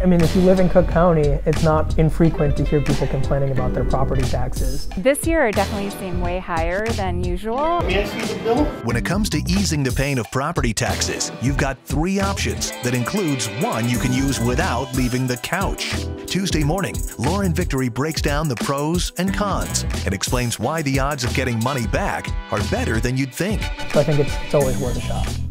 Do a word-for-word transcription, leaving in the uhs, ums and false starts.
I mean, if you live in Cook County, it's not infrequent to hear people complaining about their property taxes. This year it definitely seemed way higher than usual. May I see the bill? When it comes to easing the pain of property taxes, you've got three options that includes one you can use without leaving the couch. Tuesday morning, Lauren Victory breaks down the pros and cons and explains why the odds of getting money back are better than you'd think. So I think it's, it's always worth a shot.